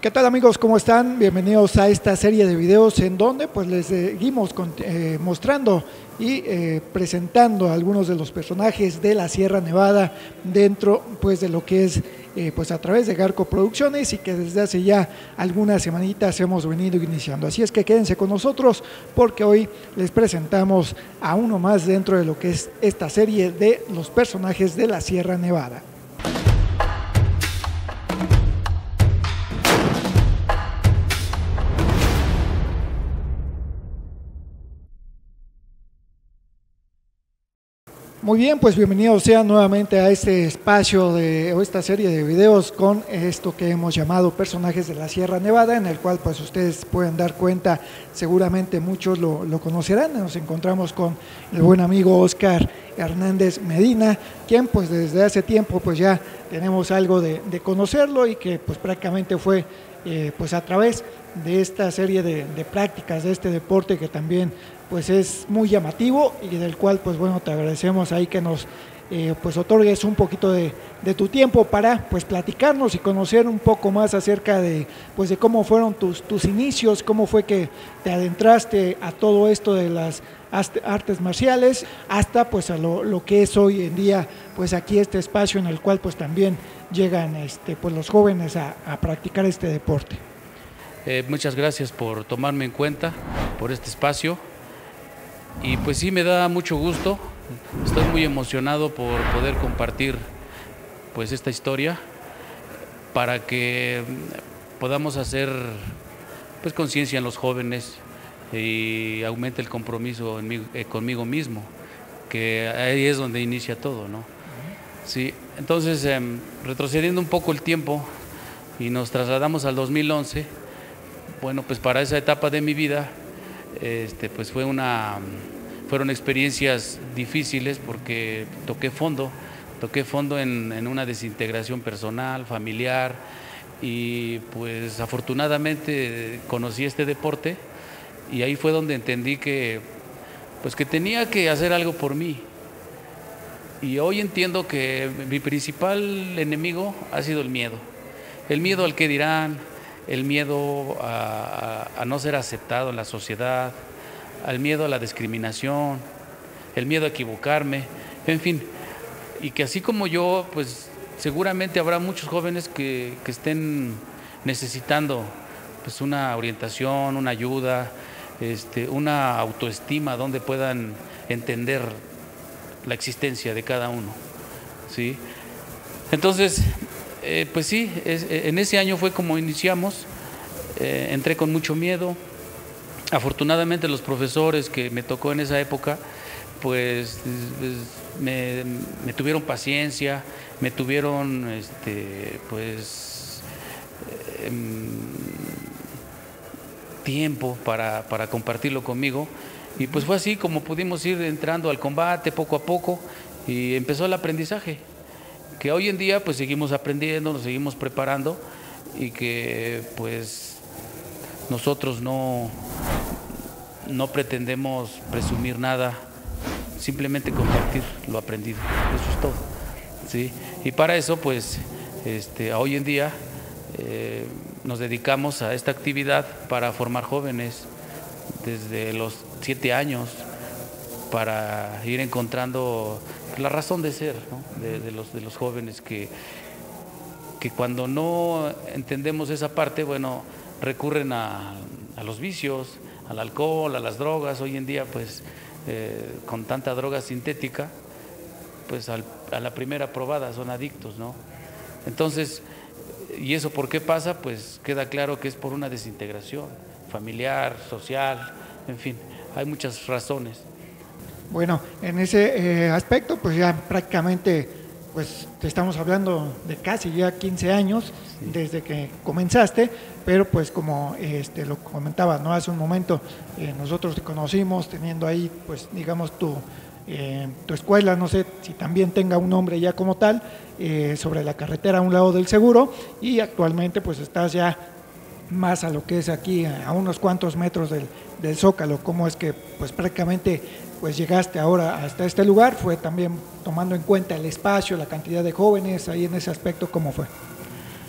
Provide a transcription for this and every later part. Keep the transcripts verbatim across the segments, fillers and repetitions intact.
¿Qué tal, amigos? ¿Cómo están? Bienvenidos a esta serie de videos en donde pues les seguimos con, eh, mostrando y eh, presentando a algunos de los personajes de la Sierra Nevada dentro pues de lo que es eh, pues a través de Garco Producciones, y que desde hace ya algunas semanitas hemos venido iniciando. Así es que quédense con nosotros porque hoy les presentamos a uno más dentro de lo que es esta serie de los personajes de la Sierra Nevada. Muy bien, pues bienvenidos sean nuevamente a este espacio de o esta serie de videos con esto que hemos llamado Personajes de la Sierra Nevada, en el cual pues ustedes pueden dar cuenta, seguramente muchos lo, lo conocerán. Nos encontramos con el buen amigo Oscar Hernández Medina, quien pues desde hace tiempo pues ya tenemos algo de, de conocerlo, y que pues prácticamente fue eh, pues a través de esta serie de, de prácticas de este deporte que también pues es muy llamativo, y del cual pues bueno, te agradecemos ahí que nos eh, pues otorgues un poquito de, de tu tiempo para pues platicarnos y conocer un poco más acerca de pues de cómo fueron tus, tus inicios, cómo fue que te adentraste a todo esto de las artes marciales, hasta pues a lo, lo que es hoy en día pues aquí este espacio en el cual pues también llegan este pues los jóvenes a, a practicar este deporte. Eh, muchas gracias por tomarme en cuenta, por este espacio. Y pues sí, me da mucho gusto, estoy muy emocionado por poder compartir pues esta historia para que podamos hacer pues conciencia en los jóvenes y aumente el compromiso en mí, eh, conmigo mismo, que ahí es donde inicia todo, ¿no? Sí, entonces eh, retrocediendo un poco el tiempo y nos trasladamos al dos mil once, bueno, pues para esa etapa de mi vida Este, pues fue una, fueron experiencias difíciles porque toqué fondo, toqué fondo en, en una desintegración personal, familiar, y pues afortunadamente conocí este deporte, y ahí fue donde entendí que, pues que tenía que hacer algo por mí. Y hoy entiendo que mi principal enemigo ha sido el miedo, el miedo al que dirán, el miedo a, a, a no ser aceptado en la sociedad, al miedo a la discriminación, el miedo a equivocarme, en fin, y que así como yo, pues seguramente habrá muchos jóvenes que, que estén necesitando pues una orientación, una ayuda, este, una autoestima donde puedan entender la existencia de cada uno, ¿sí? Entonces, Eh, pues sí, es, en ese año fue como iniciamos, eh, entré con mucho miedo. Afortunadamente los profesores que me tocó en esa época, pues me, me tuvieron paciencia, me tuvieron este, pues eh, tiempo para, para compartirlo conmigo, y pues fue así como pudimos ir entrando al combate poco a poco, y empezó el aprendizaje, que hoy en día pues seguimos aprendiendo, nos seguimos preparando, y que pues nosotros no, no pretendemos presumir nada, simplemente compartir lo aprendido, eso es todo, ¿sí? Y para eso pues este, hoy en día eh, nos dedicamos a esta actividad para formar jóvenes desde los siete años, para ir encontrando la razón de ser, ¿no? de, de, los, de los jóvenes que, que cuando no entendemos esa parte, bueno, recurren a, a los vicios, al alcohol, a las drogas. Hoy en día, pues, eh, con tanta droga sintética, pues al, a la primera probada son adictos, ¿no? Entonces, ¿y eso por qué pasa? Pues queda claro que es por una desintegración familiar, social, en fin, hay muchas razones. Bueno, en ese eh, aspecto, pues ya prácticamente, pues te estamos hablando de casi ya quince años, sí, desde que comenzaste, pero pues como este, lo comentaba, ¿no? Hace un momento, eh, nosotros te conocimos teniendo ahí, pues digamos, tu, eh, tu escuela, no sé si también tenga un nombre ya como tal, eh, sobre la carretera a un lado del Seguro, y actualmente pues estás ya más a lo que es aquí, a unos cuantos metros del, del Zócalo. ¿Cómo es que pues prácticamente pues llegaste ahora hasta este lugar? ¿Fue también tomando en cuenta el espacio, la cantidad de jóvenes ahí en ese aspecto? ¿Cómo fue?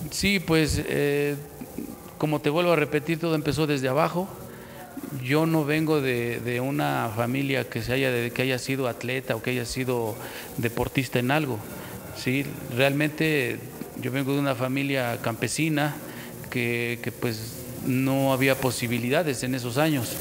Sí, pues eh, como te vuelvo a repetir, todo empezó desde abajo. Yo no vengo de, de una familia que se haya de, que haya sido atleta o que haya sido deportista en algo. Sí, realmente yo vengo de una familia campesina que, que pues no había posibilidades en esos años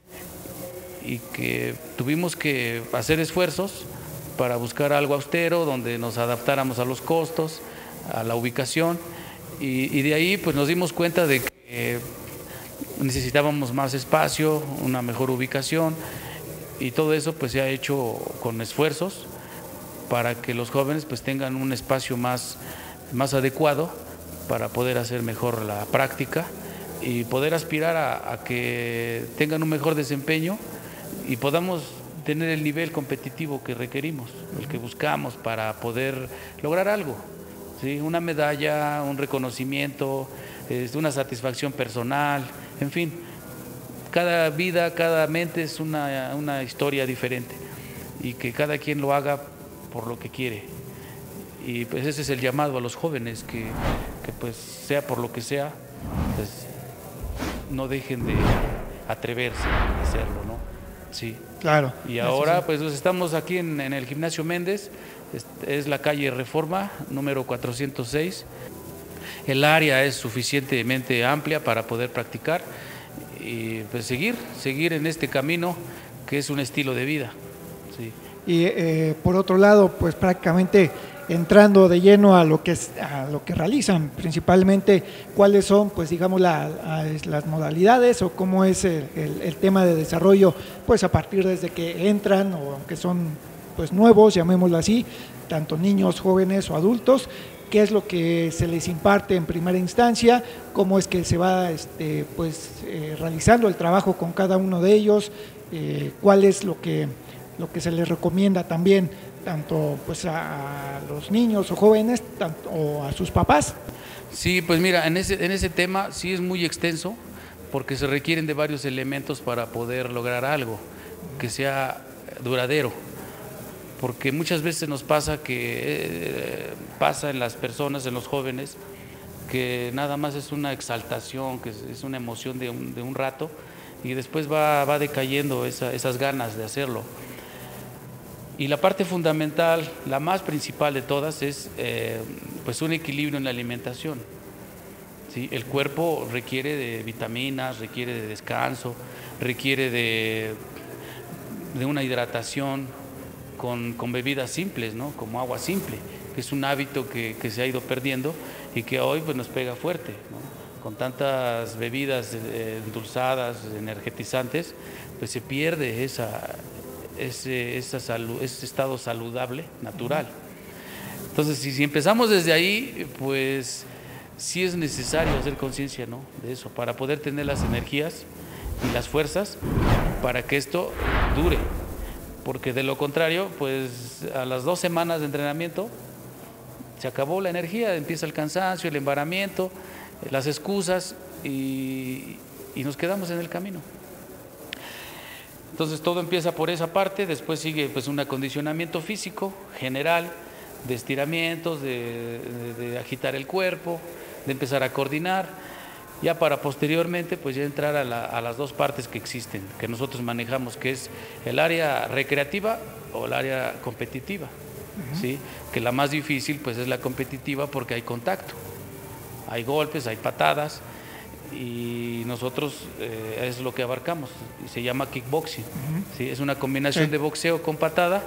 y que tuvimos que hacer esfuerzos para buscar algo austero donde nos adaptáramos a los costos, a la ubicación, y, y de ahí pues nos dimos cuenta de que necesitábamos más espacio, una mejor ubicación, y todo eso pues se ha hecho con esfuerzos para que los jóvenes pues tengan un espacio más, más adecuado para poder hacer mejor la práctica y poder aspirar a, a que tengan un mejor desempeño y podamos tener el nivel competitivo que requerimos, el que buscamos para poder lograr algo, ¿sí? Una medalla, un reconocimiento, es una satisfacción personal, en fin, cada vida, cada mente es una, una historia diferente y que cada quien lo haga por lo que quiere. Y pues ese es el llamado a los jóvenes, que, que pues sea por lo que sea, pues no dejen de atreverse a hacerlo, ¿no? Sí. Claro. Y ahora pues estamos aquí en, en el Gimnasio Méndez, es, es la calle Reforma, número cuatrocientos seis. El área es suficientemente amplia para poder practicar y pues seguir, seguir en este camino que es un estilo de vida. Sí. Y eh, por otro lado, pues prácticamente entrando de lleno a lo que es, a lo que realizan, principalmente cuáles son, pues digamos, la, a, las modalidades o cómo es el, el, el tema de desarrollo, pues a partir desde que entran, o aunque son pues nuevos, llamémoslo así, tanto niños, jóvenes o adultos, qué es lo que se les imparte en primera instancia, cómo es que se va este, pues, eh, realizando el trabajo con cada uno de ellos, eh, cuál es lo que, lo que se les recomienda también, tanto pues, a, a los niños o jóvenes tanto, o a sus papás. Sí, pues mira, en ese, en ese tema sí es muy extenso porque se requieren de varios elementos para poder lograr algo que sea duradero. Porque muchas veces nos pasa que eh, pasa en las personas, en los jóvenes, que nada más es una exaltación, que es, es una emoción de un, de un rato y después va, va decayendo esa, esas ganas de hacerlo. Y la parte fundamental, la más principal de todas, es eh, pues un equilibrio en la alimentación. ¿Sí? El cuerpo requiere de vitaminas, requiere de descanso, requiere de, de una hidratación, Con, con bebidas simples, ¿no? Como agua simple, que es un hábito que, que se ha ido perdiendo y que hoy pues, nos pega fuerte, ¿no? Con tantas bebidas eh, endulzadas, energetizantes, pues se pierde esa, ese, esa salud, ese estado saludable, natural. Entonces, si, si empezamos desde ahí, pues sí es necesario hacer conciencia, ¿no? De eso, para poder tener las energías y las fuerzas para que esto dure. Porque de lo contrario, pues a las dos semanas de entrenamiento se acabó la energía, empieza el cansancio, el embaramiento, las excusas y, y nos quedamos en el camino. Entonces todo empieza por esa parte, después sigue pues un acondicionamiento físico general, de estiramientos, de, de, de agitar el cuerpo, de empezar a coordinar, ya para posteriormente pues ya entrar a, la, a las dos partes que existen, que nosotros manejamos, que es el área recreativa o el área competitiva. Uh-huh. ¿Sí? Que la más difícil pues es la competitiva porque hay contacto, hay golpes, hay patadas y nosotros eh, es lo que abarcamos, y se llama kickboxing. Uh-huh. ¿Sí? Es una combinación sí. de boxeo con patada,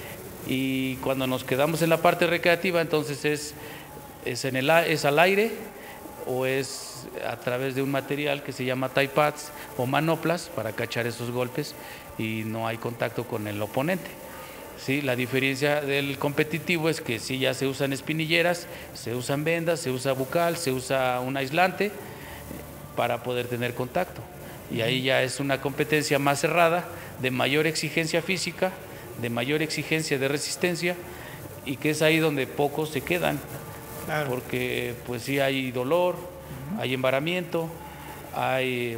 y cuando nos quedamos en la parte recreativa entonces es, es, en el, es al aire o es a través de un material que se llama tie pads o manoplas para cachar esos golpes y no hay contacto con el oponente. ¿Sí? La diferencia del competitivo es que sí ya se usan espinilleras, se usan vendas, se usa bucal, se usa un aislante para poder tener contacto. Y ahí ya es una competencia más cerrada, de mayor exigencia física, de mayor exigencia de resistencia, y que es ahí donde pocos se quedan. Claro. Porque pues sí hay dolor, uh-huh. hay embaramiento, hay,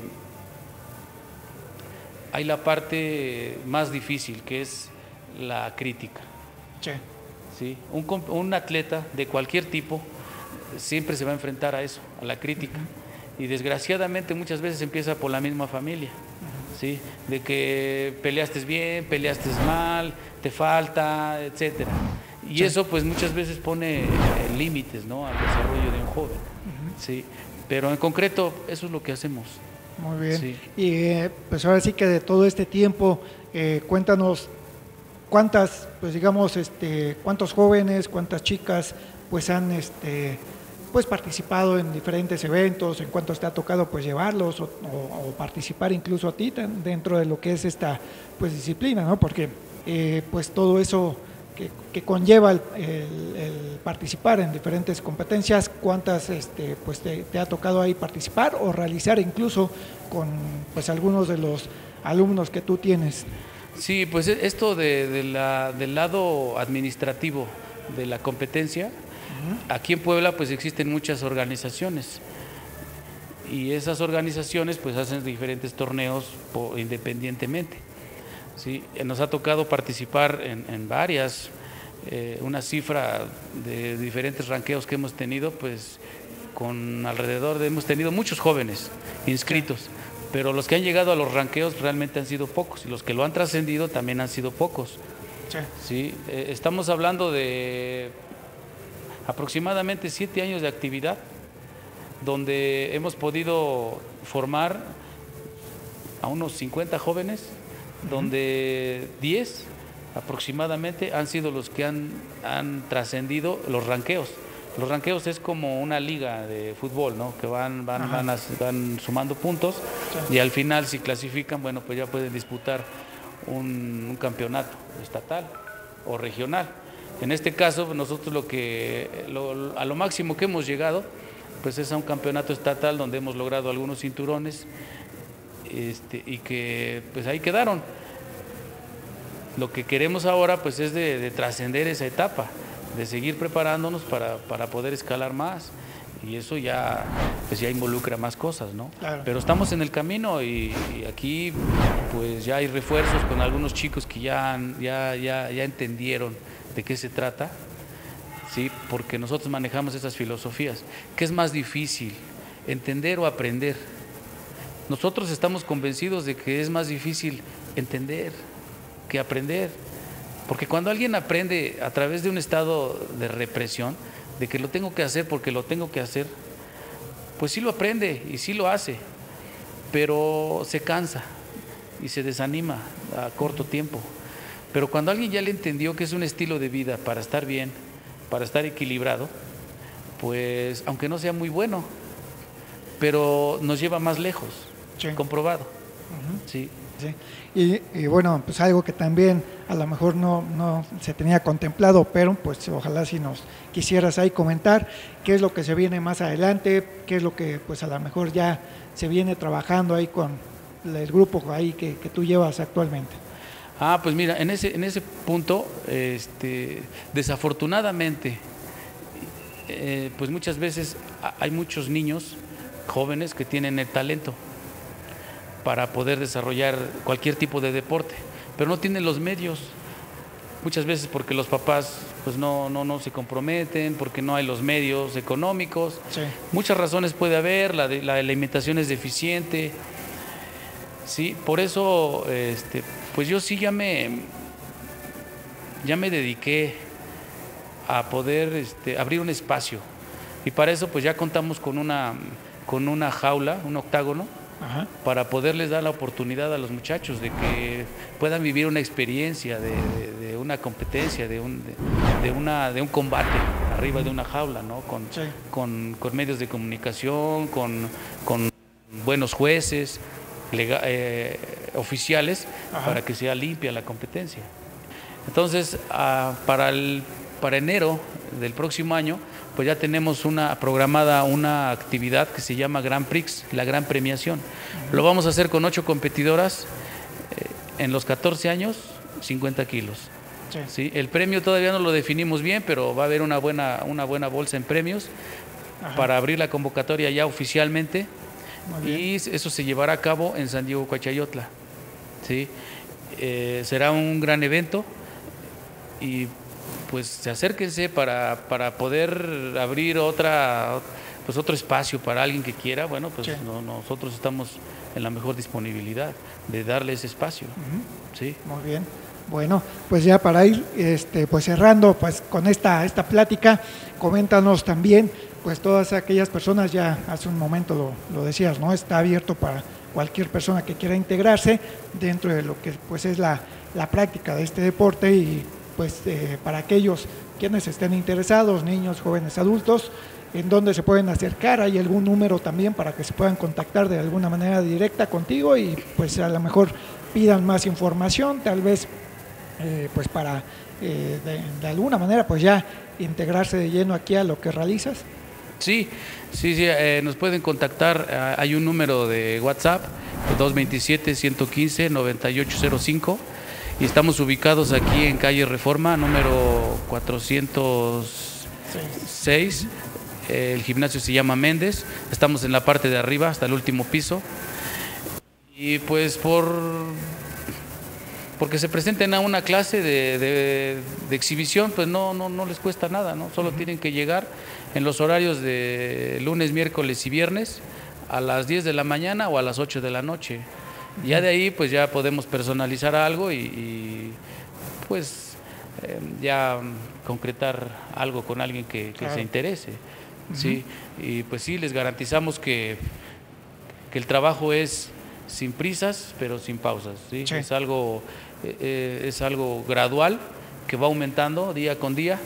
hay la parte más difícil que es la crítica. Sí. ¿Sí? Un, un atleta de cualquier tipo siempre se va a enfrentar a eso, a la crítica. Y desgraciadamente muchas veces empieza por la misma familia, ¿sí? De que peleaste bien, peleaste mal, te falta, etcétera. Y sí. Eso pues muchas veces pone eh, límites, ¿no?, al desarrollo de un joven, uh-huh. ¿sí? Pero en concreto eso es lo que hacemos. Muy bien. Sí. Y eh, pues ahora sí que de todo este tiempo, eh, cuéntanos cuántas, pues digamos, este, cuántos jóvenes, cuántas chicas pues han este, pues participado en diferentes eventos, en cuántos te ha tocado pues llevarlos o, o, o participar incluso a ti dentro de lo que es esta pues disciplina, ¿no? Porque eh, pues todo eso que, que conlleva el, el, el participar en diferentes competencias, cuántas este, pues te, te ha tocado ahí participar o realizar incluso con pues algunos de los alumnos que tú tienes. Sí, pues esto de, de la, del lado administrativo de la competencia, uh-huh. Aquí en Puebla pues existen muchas organizaciones y esas organizaciones pues hacen diferentes torneos por, independientemente. Sí, nos ha tocado participar en, en varias, eh, una cifra de diferentes ranqueos que hemos tenido, pues con alrededor de, hemos tenido muchos jóvenes inscritos, pero los que han llegado a los ranqueos realmente han sido pocos y los que lo han trascendido también han sido pocos. Sí. Sí, eh, estamos hablando de aproximadamente siete años de actividad, donde hemos podido formar a unos cincuenta jóvenes, donde diez aproximadamente han sido los que han, han trascendido los ranqueos. Los ranqueos es como una liga de fútbol, ¿no?, que van, van, van, a, van sumando puntos, sí. Y al final si clasifican, bueno, pues ya pueden disputar un, un campeonato estatal o regional. En este caso nosotros lo que lo, a lo máximo que hemos llegado pues es a un campeonato estatal donde hemos logrado algunos cinturones. Este, y que pues ahí quedaron. Lo que queremos ahora pues es de, de trascender esa etapa, de seguir preparándonos para, para poder escalar más, y eso ya pues ya involucra más cosas, ¿no? Claro. Pero estamos en el camino y, y aquí pues ya hay refuerzos con algunos chicos que ya, ya, ya, ya entendieron de qué se trata, ¿sí? Porque nosotros manejamos esas filosofías. ¿Qué es más difícil, entender o aprender? Nosotros estamos convencidos de que es más difícil entender que aprender, porque cuando alguien aprende a través de un estado de represión, de que lo tengo que hacer porque lo tengo que hacer, pues sí lo aprende y sí lo hace, pero se cansa y se desanima a corto tiempo. Pero cuando alguien ya le entendió que es un estilo de vida para estar bien, para estar equilibrado, pues aunque no sea muy bueno, pero nos lleva más lejos. Sí. Comprobado. Uh-huh. Sí. Sí. Y, y bueno, pues algo que también a lo mejor no, no se tenía contemplado, pero pues ojalá si nos quisieras ahí comentar qué es lo que se viene más adelante, qué es lo que pues a lo mejor ya se viene trabajando ahí con el grupo ahí que, que tú llevas actualmente. Ah, pues mira, en ese, en ese punto, este, desafortunadamente, eh, pues muchas veces hay muchos niños jóvenes que tienen el talento para poder desarrollar cualquier tipo de deporte, pero no tienen los medios, muchas veces porque los papás pues no, no, no se comprometen, porque no hay los medios económicos, sí. Muchas razones puede haber, la, de, la alimentación es deficiente, sí, por eso este, pues yo sí ya me, ya me dediqué a poder este, abrir un espacio, y para eso pues ya contamos con una, con una jaula, un octágono, ajá, para poderles dar la oportunidad a los muchachos de que puedan vivir una experiencia de, de, de una competencia, de un, de, de, una, de un combate arriba de una jaula, ¿no? Con, sí. con, con medios de comunicación, con, con buenos jueces, lega, eh, oficiales, ajá, para que sea limpia la competencia. Entonces, uh, para, el, para enero del próximo año, pues ya tenemos una programada una actividad que se llama Grand Prix, la gran premiación. Uh-huh. Lo vamos a hacer con ocho competidoras eh, en los catorce años, cincuenta kilos. Sí. ¿Sí? El premio todavía no lo definimos bien, pero va a haber una buena, una buena bolsa en premios, ajá, para abrir la convocatoria ya oficialmente, y eso se llevará a cabo en San Diego, Coachayotla. ¿Sí? Eh, será un gran evento y pues acérquense para, para poder abrir otra, pues otro espacio para alguien que quiera. Bueno, pues sí. no, nosotros estamos en la mejor disponibilidad de darle ese espacio. Uh-huh. Sí. Muy bien. Bueno, pues ya para ir este, pues cerrando pues con esta, esta plática, coméntanos también, pues todas aquellas personas, ya hace un momento lo, lo decías, ¿no? Está abierto para cualquier persona que quiera integrarse dentro de lo que pues es la, la práctica de este deporte, y pues eh, para aquellos quienes estén interesados, niños, jóvenes, adultos, en dónde se pueden acercar. ¿Hay algún número también para que se puedan contactar de alguna manera directa contigo y pues a lo mejor pidan más información, tal vez eh, pues para eh, de, de alguna manera pues ya integrarse de lleno aquí a lo que realizas? Sí, sí, sí, eh, nos pueden contactar, eh, hay un número de WhatsApp, dos dos siete, uno uno cinco, nueve ocho cero cinco, y estamos ubicados aquí en calle Reforma, número cuatrocientos seis, eh, el gimnasio se llama Méndez, estamos en la parte de arriba, hasta el último piso, y pues por... porque se presenten a una clase de, de, de exhibición, pues no, no, no les cuesta nada, ¿no? Solo uh-huh. tienen que llegar en los horarios de lunes, miércoles y viernes a las diez de la mañana o a las ocho de la noche. Uh-huh. Ya de ahí pues ya podemos personalizar algo y, y pues eh, ya concretar algo con alguien que, que claro. se interese. Uh-huh. ¿Sí? Y pues sí, les garantizamos que, que el trabajo es sin prisas, pero sin pausas, ¿sí? Sí. Es algo, eh, es algo gradual que va aumentando día con día,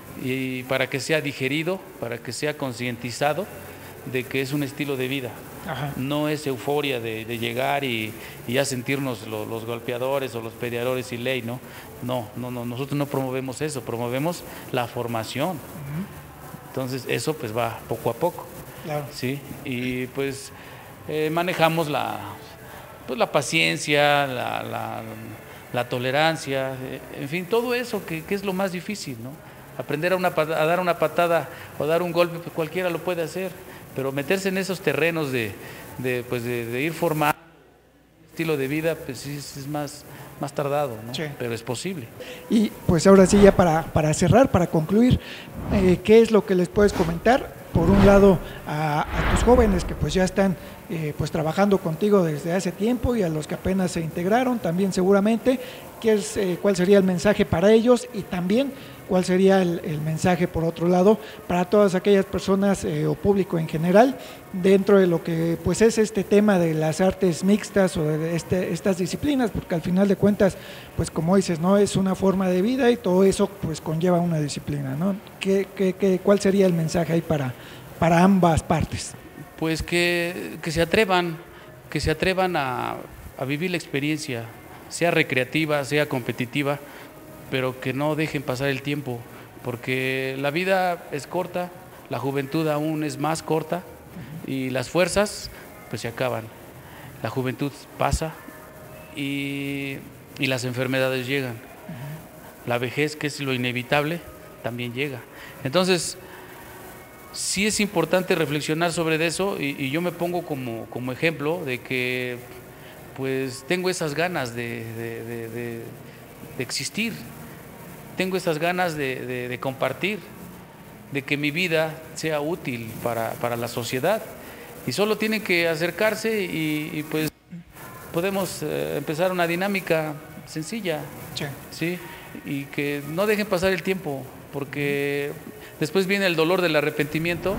y para que sea digerido, para que sea concientizado de que es un estilo de vida. Ajá. No es euforia de, de llegar y, y ya sentirnos lo, los golpeadores o los peleadores y ley, ¿no? No, no, no, nosotros no promovemos eso, promovemos la formación. Uh-huh. Entonces eso pues va poco a poco. Claro. ¿Sí? Y pues eh, manejamos la pues la paciencia, la, la, la tolerancia, en fin, todo eso que, que es lo más difícil, ¿no? Aprender a, una, a dar una patada o dar un golpe, pues cualquiera lo puede hacer, pero meterse en esos terrenos de, de, pues de, de ir formando un estilo de vida, pues sí es más, más tardado, ¿no? Sí. Pero es posible. Y pues ahora sí, ya para, para cerrar, para concluir, eh, ¿qué es lo que les puedes comentar? Por un lado, a, a tus jóvenes que pues ya están eh, pues trabajando contigo desde hace tiempo, y a los que apenas se integraron también seguramente, ¿qué es, eh, ¿cuál sería el mensaje para ellos? Y también, ¿cuál sería el, el mensaje, por otro lado, para todas aquellas personas eh, o público en general dentro de lo que pues es este tema de las artes mixtas o de este, estas disciplinas? Porque al final de cuentas, pues como dices, ¿no? Es una forma de vida y todo eso pues conlleva una disciplina, ¿no? ¿Qué, qué, qué, ¿Cuál sería el mensaje ahí para, para ambas partes? Pues que, que se atrevan, que se atrevan a, a vivir la experiencia, sea recreativa, sea competitiva, pero que no dejen pasar el tiempo, porque la vida es corta, la juventud aún es más corta, uh-huh. y las fuerzas pues se acaban, la juventud pasa y, y las enfermedades llegan, uh-huh. la vejez, que es lo inevitable, también llega. Entonces sí es importante reflexionar sobre eso, y, y yo me pongo como, como ejemplo de que pues tengo esas ganas de, de, de, de, de existir, tengo esas ganas de, de, de compartir, de que mi vida sea útil para, para la sociedad, y solo tienen que acercarse y, y pues podemos eh, empezar una dinámica sencilla, sí. ¿Sí? Y que no dejen pasar el tiempo, porque después viene el dolor del arrepentimiento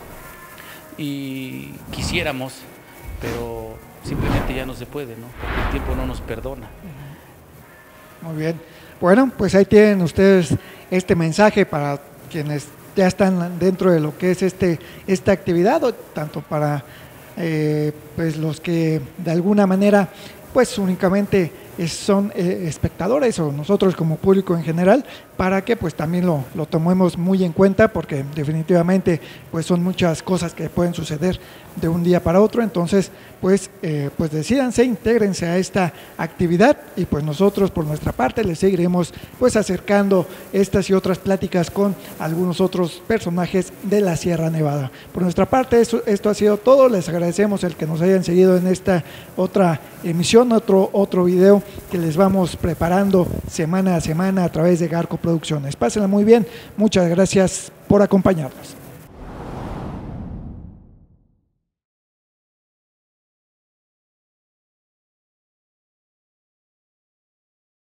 y quisiéramos, pero simplemente ya no se puede, ¿no? Porque el tiempo no nos perdona. Muy bien. Bueno, pues ahí tienen ustedes este mensaje para quienes ya están dentro de lo que es este esta actividad, o tanto para eh, pues los que de alguna manera pues únicamente son eh, espectadores, o nosotros como público en general, para que pues también lo, lo tomemos muy en cuenta, porque definitivamente pues son muchas cosas que pueden suceder de un día para otro. Entonces pues, eh, pues decídanse, intégrense a esta actividad, y pues nosotros por nuestra parte les seguiremos pues acercando estas y otras pláticas con algunos otros personajes de la Sierra Nevada. Por nuestra parte esto, esto ha sido todo, les agradecemos el que nos hayan seguido en esta otra emisión, otro, otro video que les vamos preparando semana a semana a través de Garco Producciones. Pásenla muy bien, muchas gracias por acompañarnos.